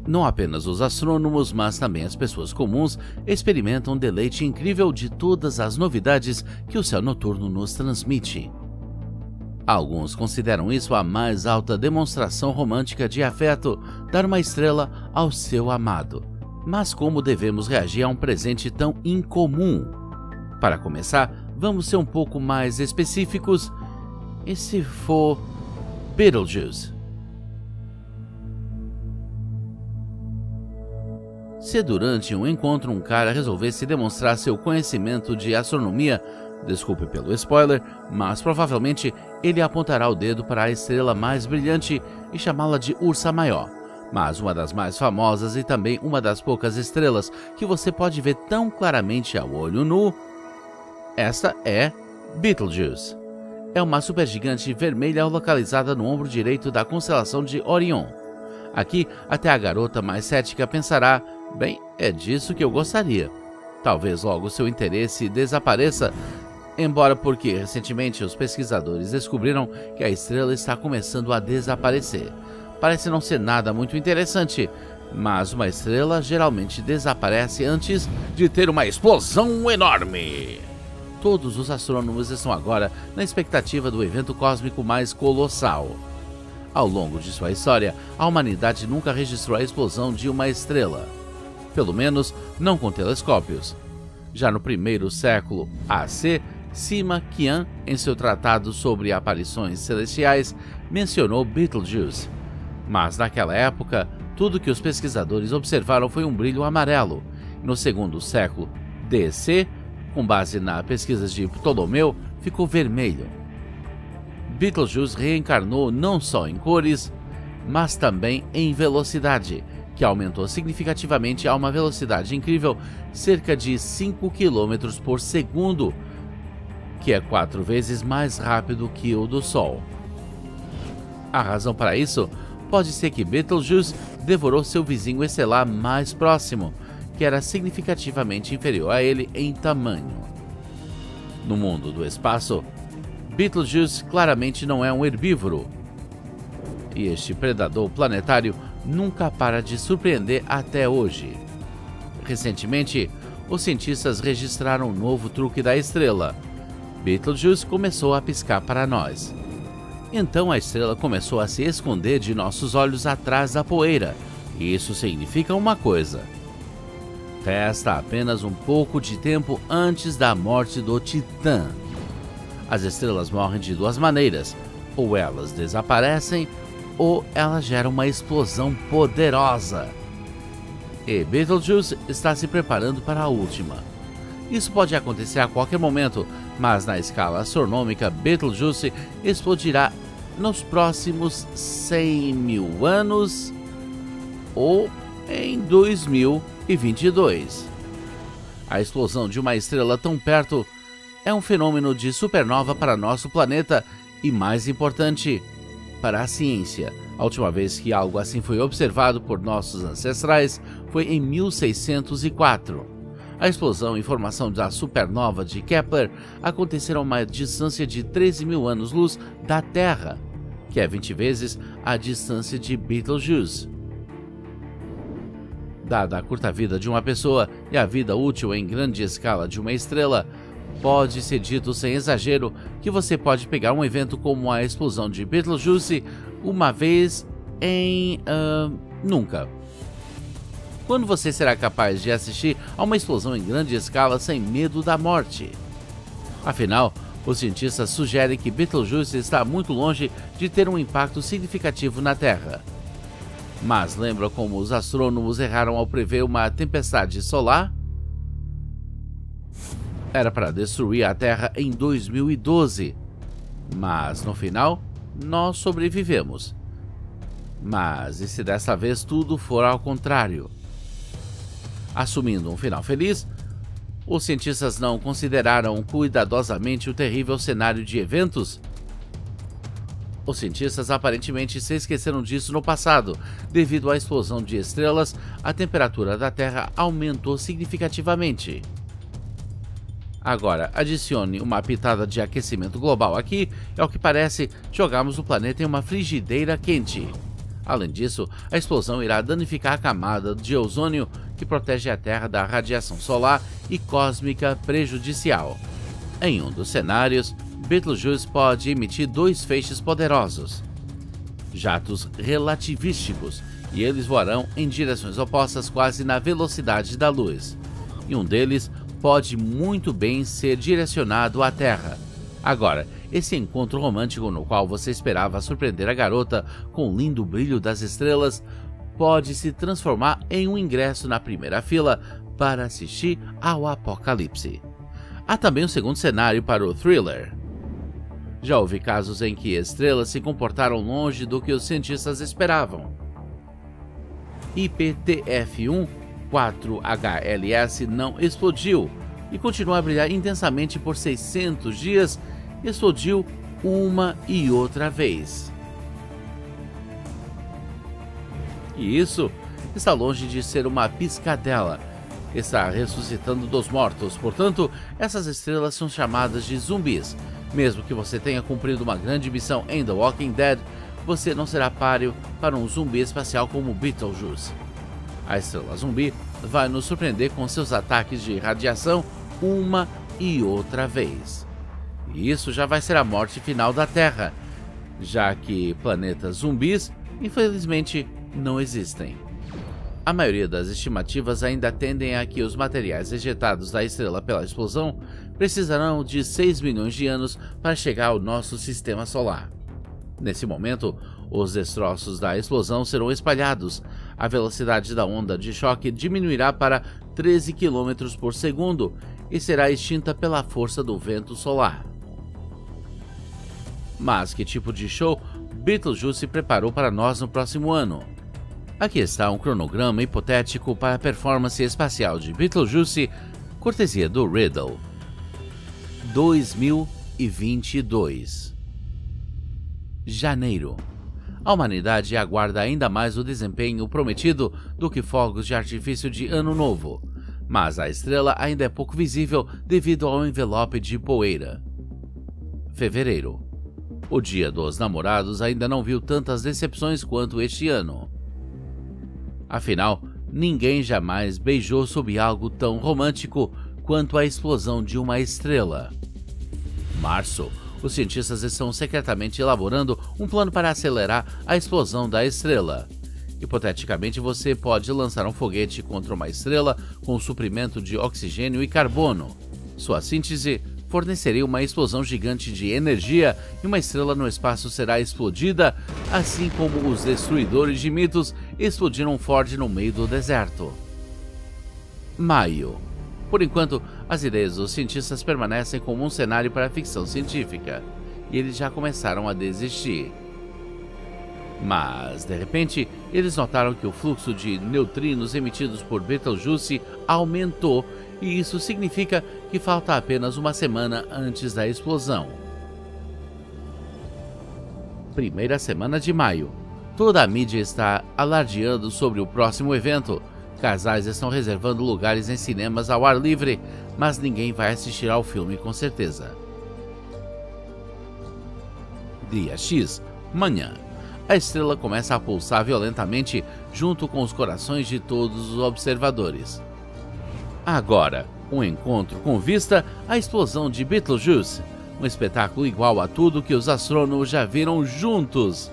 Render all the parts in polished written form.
Não apenas os astrônomos, mas também as pessoas comuns experimentam um deleite incrível de todas as novidades que o céu noturno nos transmite. Alguns consideram isso a mais alta demonstração romântica de afeto, dar uma estrela ao seu amado. Mas como devemos reagir a um presente tão incomum? Para começar, vamos ser um pouco mais específicos. E se for Betelgeuse? Se durante um encontro um cara resolvesse demonstrar seu conhecimento de astronomia, desculpe pelo spoiler, mas provavelmente ele apontará o dedo para a estrela mais brilhante e chamá-la de Ursa Maior. Mas uma das mais famosas e também uma das poucas estrelas que você pode ver tão claramente ao olho nu, esta é Betelgeuse. É uma supergigante vermelha localizada no ombro direito da constelação de Orion. Aqui, até a garota mais cética pensará: bem, é disso que eu gostaria. Talvez logo seu interesse desapareça, embora porque recentemente os pesquisadores descobriram que a estrela está começando a desaparecer. Parece não ser nada muito interessante, mas uma estrela geralmente desaparece antes de ter uma explosão enorme. Todos os astrônomos estão agora na expectativa do evento cósmico mais colossal. Ao longo de sua história, a humanidade nunca registrou a explosão de uma estrela. Pelo menos não com telescópios. Já no primeiro século AC, Sima Qian, em seu tratado sobre aparições celestiais, mencionou Betelgeuse. Mas naquela época, tudo que os pesquisadores observaram foi um brilho amarelo. No segundo século DC, com base na pesquisa de Ptolomeu, ficou vermelho. Betelgeuse reencarnou não só em cores, mas também em velocidade, que aumentou significativamente a uma velocidade incrível, cerca de 5 km por segundo, que é 4 vezes mais rápido que o do Sol. A razão para isso pode ser que Betelgeuse devorou seu vizinho estelar mais próximo, que era significativamente inferior a ele em tamanho. No mundo do espaço, Betelgeuse claramente não é um herbívoro, e este predador planetário nunca para de surpreender até hoje. Recentemente, os cientistas registraram um novo truque da estrela. Betelgeuse começou a piscar para nós. Então a estrela começou a se esconder de nossos olhos atrás da poeira, e isso significa uma coisa: resta apenas um pouco de tempo antes da morte do Titã. As estrelas morrem de duas maneiras: ou elas desaparecem, ou elas geram uma explosão poderosa. E Betelgeuse está se preparando para a última. Isso pode acontecer a qualquer momento, mas na escala astronômica, Betelgeuse explodirá nos próximos 100 mil anos ou em 2022. A explosão de uma estrela tão perto é um fenômeno de supernova para nosso planeta e, mais importante, para a ciência. A última vez que algo assim foi observado por nossos ancestrais foi em 1604. A explosão em formação da supernova de Kepler aconteceu a uma distância de 13 mil anos-luz da Terra, que é 20 vezes a distância de Betelgeuse. Dada a curta vida de uma pessoa e a vida útil em grande escala de uma estrela, pode ser dito sem exagero que você pode pegar um evento como a explosão de Betelgeuse uma vez em nunca. Quando você será capaz de assistir a uma explosão em grande escala sem medo da morte? Afinal, os cientistas sugerem que Betelgeuse está muito longe de ter um impacto significativo na Terra. Mas lembra como os astrônomos erraram ao prever uma tempestade solar? Era para destruir a Terra em 2012, mas no final nós sobrevivemos. Mas e se dessa vez tudo for ao contrário? Assumindo um final feliz, os cientistas não consideraram cuidadosamente o terrível cenário de eventos? Os cientistas aparentemente se esqueceram disso no passado. Devido à explosão de estrelas, a temperatura da Terra aumentou significativamente. Agora, adicione uma pitada de aquecimento global aqui, e ao que parece, jogamos o planeta em uma frigideira quente. Além disso, a explosão irá danificar a camada de ozônio que protege a Terra da radiação solar e cósmica prejudicial. Em um dos cenários, Betelgeuse pode emitir 2 feixes poderosos, jatos relativísticos, e eles voarão em direções opostas quase na velocidade da luz. E um deles pode muito bem ser direcionado à Terra. Agora, esse encontro romântico no qual você esperava surpreender a garota com o lindo brilho das estrelas pode se transformar em um ingresso na primeira fila para assistir ao apocalipse. Há também um segundo cenário para o thriller. Já houve casos em que estrelas se comportaram longe do que os cientistas esperavam. IPTF-1 4HLS não explodiu e continua a brilhar intensamente por 600 dias e explodiu uma e outra vez. E isso está longe de ser uma piscadela. Está ressuscitando dos mortos, portanto, essas estrelas são chamadas de zumbis. Mesmo que você tenha cumprido uma grande missão em The Walking Dead, você não será páreo para um zumbi espacial como Betelgeuse. A estrela zumbi vai nos surpreender com seus ataques de radiação uma e outra vez. E isso já vai ser a morte final da Terra, já que planetas zumbis, infelizmente, não existem. A maioria das estimativas ainda tendem a que os materiais ejetados da estrela pela explosão precisarão de 6 milhões de anos para chegar ao nosso sistema solar. Nesse momento, os destroços da explosão serão espalhados, a velocidade da onda de choque diminuirá para 13 km por segundo e será extinta pela força do vento solar. Mas que tipo de show Betelgeuse se preparou para nós no próximo ano? Aqui está um cronograma hipotético para a performance espacial de Betelgeuse, cortesia do Riddle. 2022. Janeiro. A humanidade aguarda ainda mais o desempenho prometido do que fogos de artifício de Ano Novo, mas a estrela ainda é pouco visível devido ao envelope de poeira. Fevereiro. O Dia dos Namorados ainda não viu tantas decepções quanto este ano. Afinal, ninguém jamais beijou sob algo tão romântico quanto a explosão de uma estrela. Março. Os cientistas estão secretamente elaborando um plano para acelerar a explosão da estrela. Hipoteticamente, você pode lançar um foguete contra uma estrela com suprimento de oxigênio e carbono. Sua síntese forneceria uma explosão gigante de energia e uma estrela no espaço será explodida, assim como os destruidores de mitos explodiram um Ford no meio do deserto. Maio. Por enquanto, as ideias dos cientistas permanecem como um cenário para a ficção científica, e eles já começaram a desistir. Mas, de repente, eles notaram que o fluxo de neutrinos emitidos por Betelgeuse aumentou, e isso significa que falta apenas uma semana antes da explosão. Primeira semana de maio. Toda a mídia está alardeando sobre o próximo evento. Casais estão reservando lugares em cinemas ao ar livre, mas ninguém vai assistir ao filme com certeza. Dia X, manhã. A estrela começa a pulsar violentamente junto com os corações de todos os observadores. Agora, um encontro com vista à explosão de Betelgeuse, um espetáculo igual a tudo que os astrônomos já viram juntos.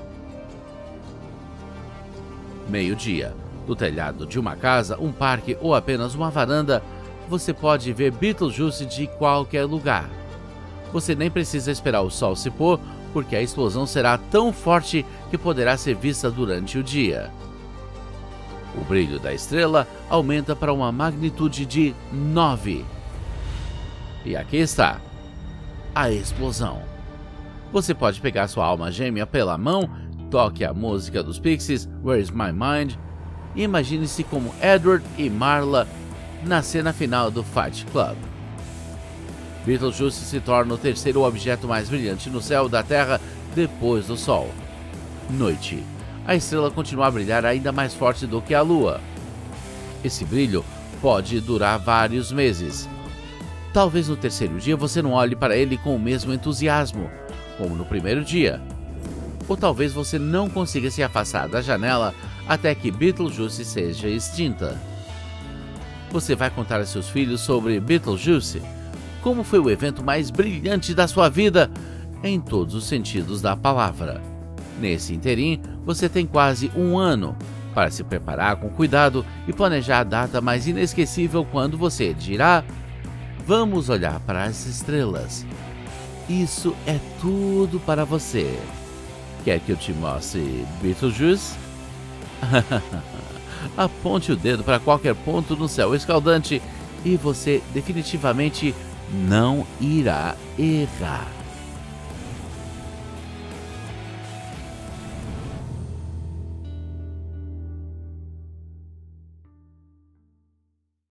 Meio-dia. Do telhado de uma casa, um parque ou apenas uma varanda, você pode ver Betelgeuse de qualquer lugar. Você nem precisa esperar o sol se pôr, porque a explosão será tão forte que poderá ser vista durante o dia. O brilho da estrela aumenta para uma magnitude de 9. E aqui está a explosão. Você pode pegar sua alma gêmea pela mão, toque a música dos Pixies, Where's My Mind, e imagine-se como Edward e Marla na cena final do Fight Club. Betelgeuse se torna o terceiro objeto mais brilhante no céu da Terra depois do Sol. Noite. A estrela continua a brilhar ainda mais forte do que a Lua. Esse brilho pode durar vários meses. Talvez no terceiro dia você não olhe para ele com o mesmo entusiasmo, como no primeiro dia. Ou talvez você não consiga se afastar da janela até que Beetlejuice seja extinta. Você vai contar a seus filhos sobre Beetlejuice? Como foi o evento mais brilhante da sua vida, em todos os sentidos da palavra. Nesse interim, você tem quase um ano para se preparar com cuidado e planejar a data mais inesquecível quando você dirá: vamos olhar para as estrelas. Isso é tudo para você. Quer que eu te mostre Beetlejuice? Aponte o dedo para qualquer ponto no céu escaldante e você definitivamente não irá errar.